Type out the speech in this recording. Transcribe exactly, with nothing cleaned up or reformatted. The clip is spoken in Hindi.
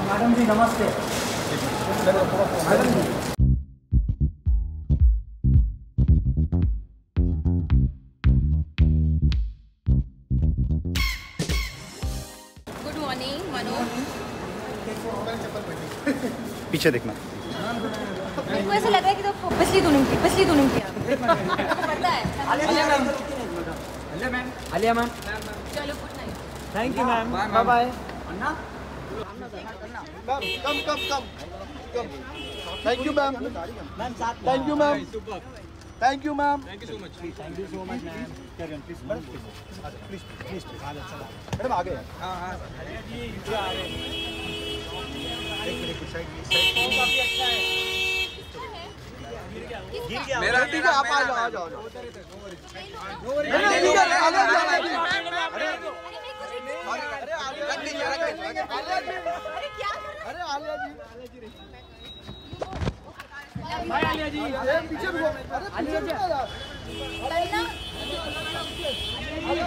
मैडम जी नमस्ते। मैडम जी गुड मॉर्निंग मनोज। पीछे देखना। मेरे को ऐसा लग रहा है कि तो पिछली दोनों की पिछली दोनों की पता है। Alia ma'am, Alia ma'am, Alia ma'am. चलो good night. Thank you ma'am, bye bye. Anna Come, come, come, come. Come. Thank you, ma'am. Ma'am साथ। Thank you, ma'am. Thank you, ma'am. Thank you so much. Thank you so much ma'am. Please please please please madam आगे। हाँ हाँ जी आ रहे हैं। एक मिनट साइड साइड काफी अच्छा है। गिर गया मेरा ठीक है, आप आ जाओ आ जाओ। अरे अरे अरे क्या अरे आलिया जी, बाय आलिया जी। पीछे भी हो। अरे आलिया जी चलना।